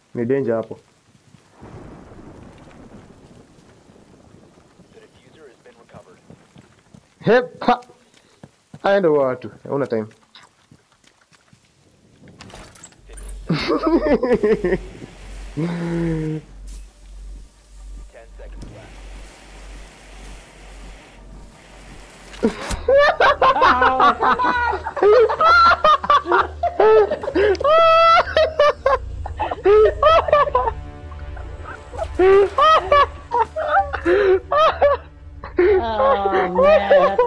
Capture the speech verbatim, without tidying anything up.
Ni danger hapo. Hepa. Aende watu. Hauna time. Oh man.